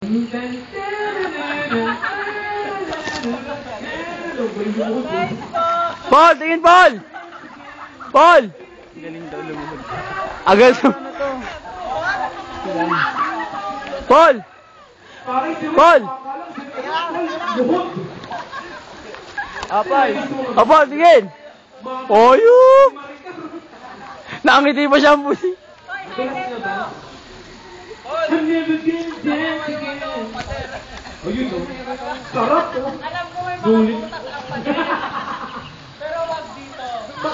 Paul, tingin Paul! Paul! Galing daw lumuhod. Agad. Paul! Paul! Apay! Paul, tingin! Oyo! Nakangiti pa siya ang busi. Sarap to. Alam ko may mga pupunta ka lang pala.